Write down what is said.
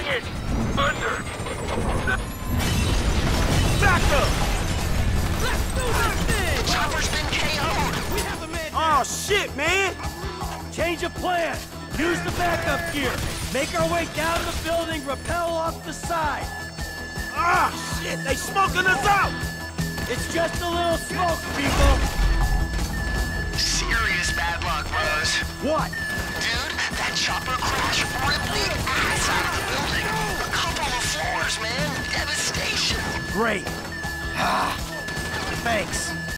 Bring it! Under! Back up! Let's do this thing! Chopper's been KO'd! We have a man down. Oh, shit, man! Change of plan. Use the backup gear. Make our way down the building, rappel off the side. Ah, shit, they smoking us out! It's just a little smoke, people. Serious bad luck, Rose. What? Dude, that chopper crash ripped the ass out of the building. A couple of floors, man. Devastation. Great. Ah, thanks.